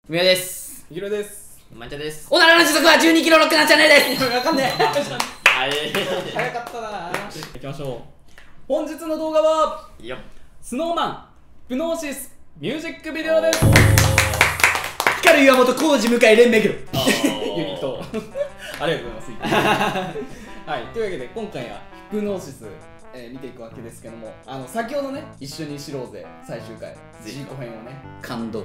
みやです。 ひろです。 まんちゃです。おならの時速は12キロロックなチャンネルです。 わかんねえ。 はい。 早かったな。行きましょう。本日の動画は、 いいよ。 スノーマン、プノーシス、ミュージックビデオです。 光る岩本浩二向井連目黒。 ユニット。ありがとうございます。はい、というわけで今回はプノーシス、見ていくわけですけども、先ほどね、一緒に知ろうぜ最終回、ジーコ編をね、 感動。 はい、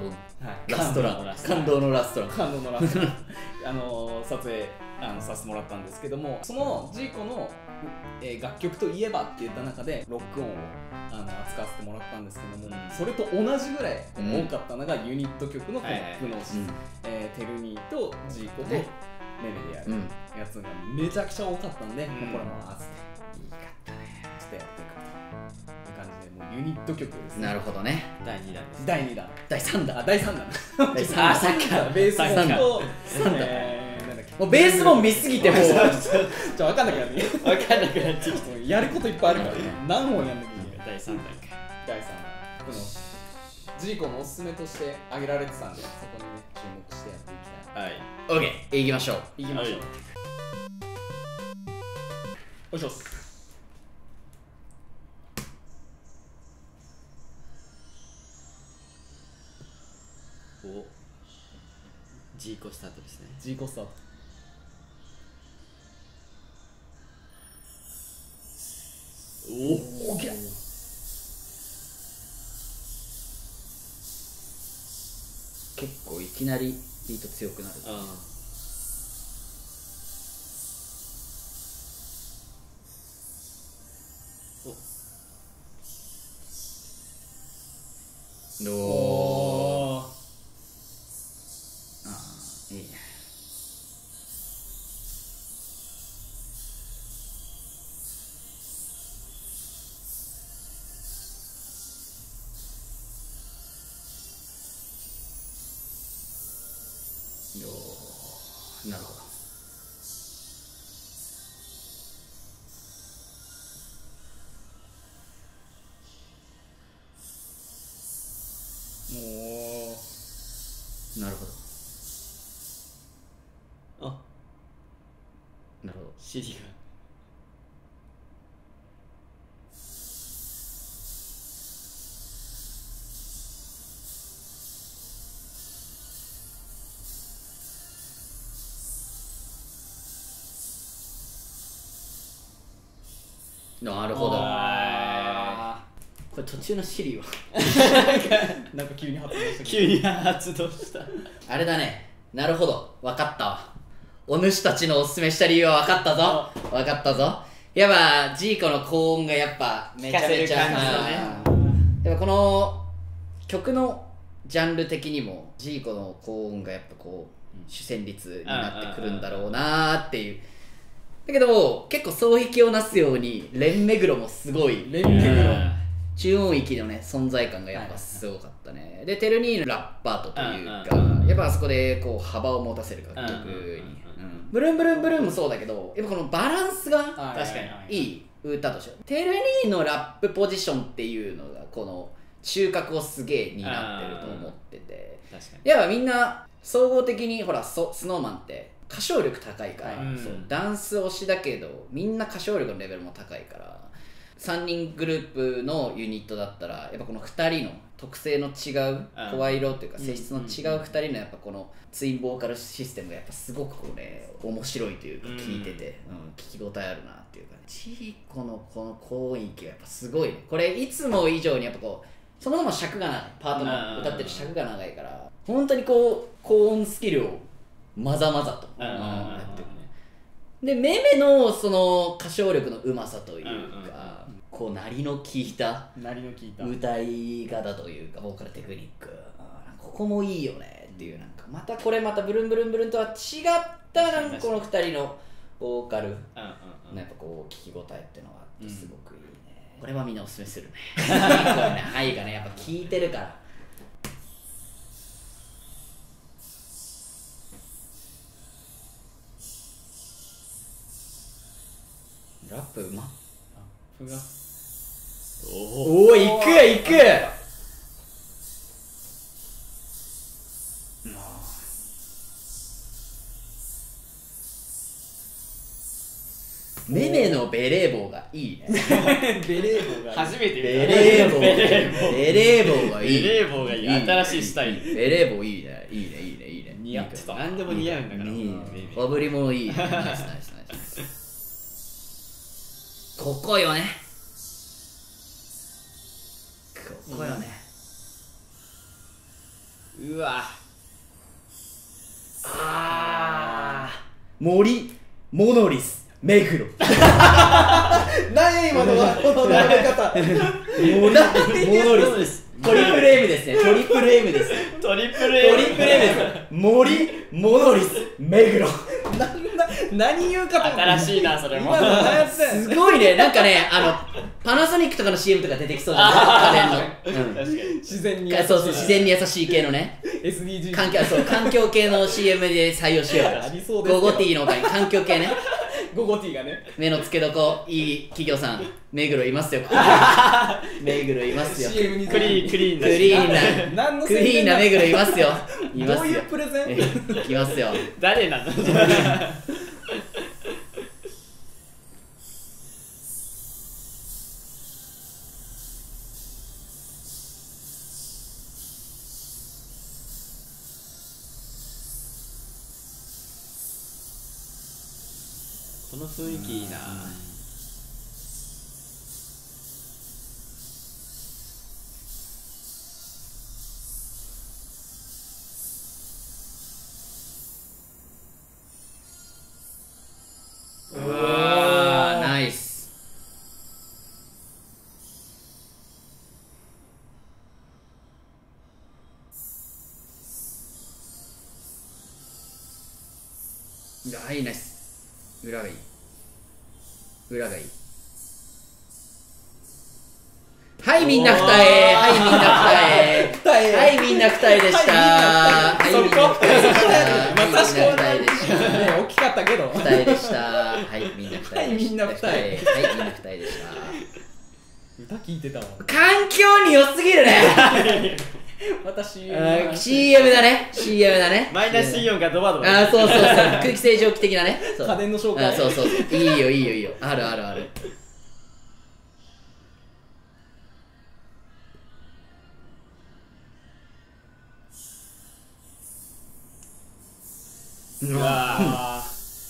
ラストラン。感動のラストラン。 感動のラスト撮影させてもらったんですけども、そのジーコの、楽曲といえばって言った中でロックオンを扱わせてもらったんですけども、それと同じぐらい多かったのがユニット曲のこの「プノーシス」テルニーとジーコとメメでやるやつがめちゃくちゃ多かったんで、もうこれも合わせていいかったねちょっとやっていくという感じで、もうユニット曲ですね。 なるほどね。 第2弾です。第2弾、 第3弾。 第3弾第3弾。さっきからベースボンともうベースボン見すぎてもう分かんなくなって分かんなくなっちゃう。 やることいっぱいあるからね。何本やんなきゃいけない。 第3弾か。 第3弾。このジーコのおすすめとして挙げられてたんで、そこにね注目してやっていきたい。 はい。オッケー。行きましょう。 行きましょう。おいしょっす。 お。ジーコスタートですね。 ジーコスタート。 おお。結構いきなりビート強くなる。おお。ああ、いいね。なるほど。なるほど。 あ、 なるほど。 CD がなるほど。これ途中のシリはなんか急に発動した。 急に発動した。あれだね。なるほど。分かったわ。お主たちのおすすめした理由は分かったぞ。分かったぞ。やっぱジーコの高音がやっぱめちゃめちゃやっぱこの曲のジャンル的にもジーコの高音がやっぱこう主旋律になってくるんだろうなーっていう。だけど結構双璧をなすようにレンメグロもすごい中音域のね存在感がやっぱすごかったね。でテルニーのラッパートというかやっぱあそこでこう幅を持たせる楽曲にブルンブルンブルンもそうだけどやっぱこのバランスが確かにいい歌としてテルニーのラップポジションっていうのがこの中核をすげえ担ってると思ってて、やっぱみんな総合的にほらスノーマンって歌唱力高いから、そうダンス推しだけどみんな歌唱力のレベルも高いから3人グループのユニットだったらやっぱこの2人の特性の違う声色というか性質の違う2人のやっぱこのツインボーカルシステムがやっぱすごくこうね面白いというか聞いてて、聞き応えあるなっていうかね。チーコのこの高音域がやっぱすごいね。これいつも以上にやっぱこうそもそも尺が長いパートの歌ってる尺が長いから本当にこう高音スキルをまざまざとやってるね。でメメのその歌唱力のうまさというかこう鳴りの効いた歌い方というかボーカルテクニックここもいいよねっていう、なんかまたこれまたブルンブルンブルンとは違ったなんかこの2人のボーカルのやっぱこう聞き応えっていうのがあってすごくいいね。これはみんなおすすめするね。愛がねやっぱ聞いてるから。ラップうまっ。おお、いくいく。 ね。 ベレー帽が初めて見た。 ベレー帽ベレー帽。 ベレー帽がいい。 ベレー帽がいい。新しいスタイル。 ベレー帽いいね。いいねいいねいいね。 似合ってた。 何でも似合うんだから。 いいねベイビーかぶりもいいね。ナイスナイスナイス。ここよね。ここよね。 うわ。 森モノリス目黒。 何今のこの並べ方。 森モノリストリプル M ですね。トリプル M です。 トリプルトリプル M です。森モノリス目黒。 何言うかと思って新しいな、それも。 今の何やってんのすごいね。なんかね、パナソニックとかの CM とか出てきそうだね。家電の。 確かに。 自然にそうそう、自然に優しい系のね。 SDGs 環境系の CM で採用しようよ。 ありそうですよゴゴティーの他に環境系ね。 ゴゴティーがね目の付けどこいい企業さん、目黒いますよ。目黒いますよ。 CM にクリーンクリーンな何のクリーンな目黒いますよ。いますよ。 どういうプレゼンいきますよ。 誰なの？この雰囲気いいな。 うわー、ナイス。はい、ナイス。裏がいい。裏がいい。はい、みんな二重。はい、みんな二重。はい、みんな二重でした。はい、みんな二重でした。 まさしくはい、みんな二重でした。 ね大きかったけど二重でした。はい、みんな二重でした。 はいみんな二重はい、みんな二重でした。 歌聞いてたわ環境に良すぎるね。 私 CM だね。CM だね。 マイナスイオンがドバドバ。 あー、そうそうそう。空気清浄機的なね。そう家電の紹介あ、そうそうそう。いいよいいよいいよ。あるあるある。 うわ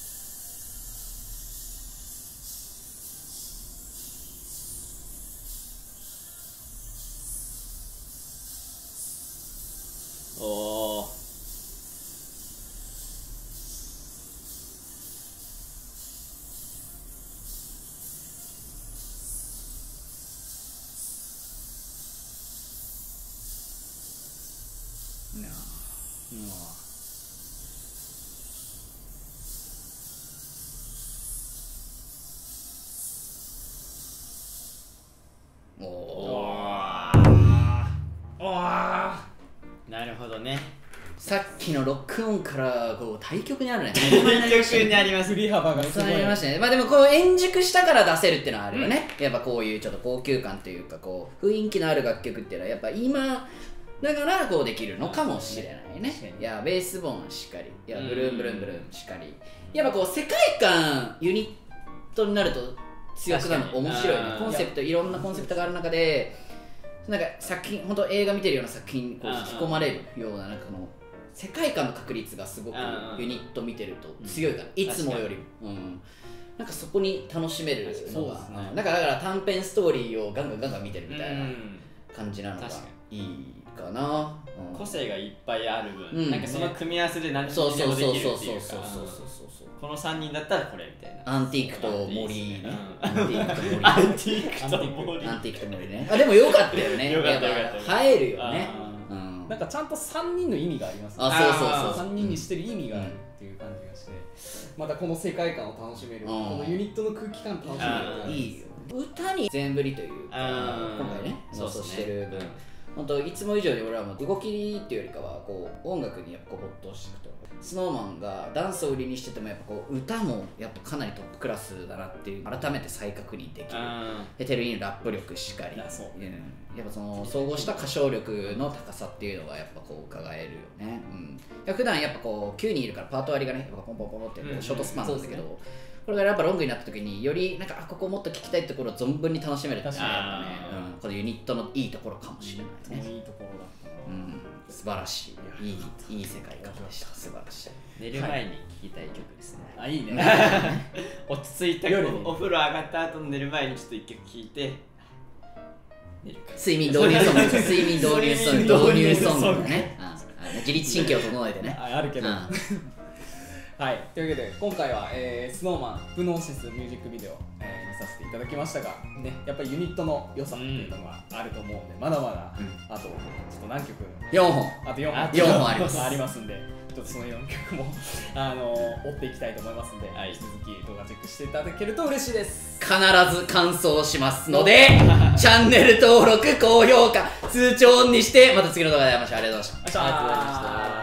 ー。おー。 おおお。 なるほどね。 さっきのロックオンからこう対極にあるね。 対極にあります。 振り幅がすそうごいなりましたね。まあでもこう円熟したから出せるっていうのはあるよね。やっぱこういうちょっと高級感というかこう雰囲気のある楽曲っていうのはやっぱ今だからこうできるのかもしれないね。いやベースボーンしっかり、いやブルーンブルーンブルーンしっかり。やっぱこう世界観ユニットになると強くなるの面白いね。コンセプトいろんなコンセプトがある中でなんか作品本当映画見てるような作品にこう引き込まれるようななんかこの世界観の確率がすごくユニット見てると強いから、いつもよりも、なんかそこに楽しめるのが、だから短編ストーリーをガンガン見てるみたいな感じなのがいいかな。 個性がいっぱいある分、なんかその組み合わせで何にでそうもできるっていうか、 この3人だったらこれみたいな。 アンティークと森ね。アンティークと森。 アンティークと森。 アンティークと森ね。あ、でもよかったよね。 よかったよかった。 映えるよね。 なんかちゃんと3人の意味がありますね。 あ、そうそうそう。 3人にしてる意味があるっていう感じがして、またこの世界観を楽しめる、このユニットの空気感楽しめる。 いいよ。歌に全振りというか、今回ね、妄想してる分、本当いつも以上に俺はもう動きっていうよりかはこう音楽にやっぱこう没頭していくと。SnowMan がダンスを売りにしててもやっぱこう歌もやっぱかなりトップクラスだなっていう改めて再確認できる。でテルインラップ力しっかり、やっぱその総合した歌唱力の高さっていうのがやっぱこう伺えるよね。普段やっぱこう9人いるからパート割りがねやっぱポンポンポンってこうショートスパンなんだけど、 これがやっぱロングになった時によりなんかここもっと聞きたいところを存分に楽しめるっていうのはやっぱね、このユニットのいいところかもしれないね。 いいところだったな。 素晴らしい、いい世界観でした。素晴らしい。 寝る前に聴きたい曲ですね。 あ、いいね。 落ち着いた夜にお風呂上がった後の寝る前にちょっと一曲聴いて寝る。 睡眠導入ソング、睡眠導入ソング、導入ソングだね。自律神経を整えてね。 あるけど。はい、というわけで今回は、SnowManプノーシスミュージックビデオ、見させていただきましたが、ね、やっぱりユニットの良さっていうのがあると思うんで、まだまだ、あとちょっと何曲 4本あと4本 4本ありますありますんで、ちょっとその4曲も追っていきたいと思いますんで、引き続き動画チェックしていただけると嬉しいです。 必ず感想しますのでチャンネル登録、高評価、通知オンにしてまた次の動画で会いましょう。ありがとうございました。 ありがとうございました。